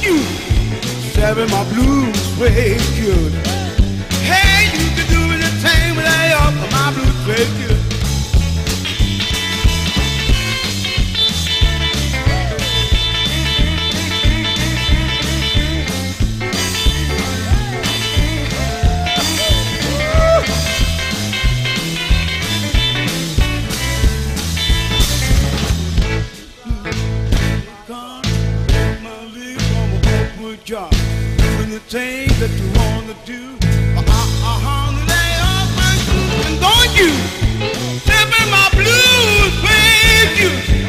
you? Seven my blues way good. Hey, you can do anything but lay off my blues way good. Job, doing the things that you want to do. Lay off my shoes and don't you step in my blues with you.